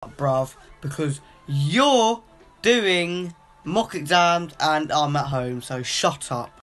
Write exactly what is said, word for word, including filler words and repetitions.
bruv, because you're doing mock exams and I'm at home, so shut up.